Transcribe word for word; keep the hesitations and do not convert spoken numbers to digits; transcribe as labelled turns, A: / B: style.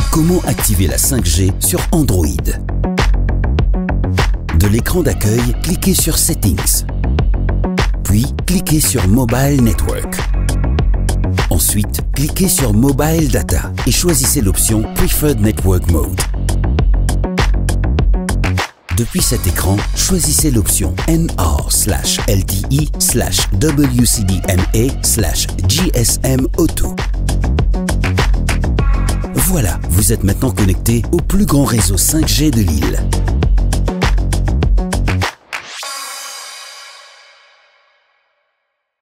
A: Comment activer la cinq G sur Android? De l'écran d'accueil, cliquez sur Settings. Puis, cliquez sur Mobile Network. Ensuite, cliquez sur Mobile Data et choisissez l'option Preferred Network Mode. Depuis cet écran, choisissez l'option N R slash L T E slash W C D M A slash G S M Auto. Voilà, vous êtes maintenant connecté au plus grand réseau cinq G de l'île.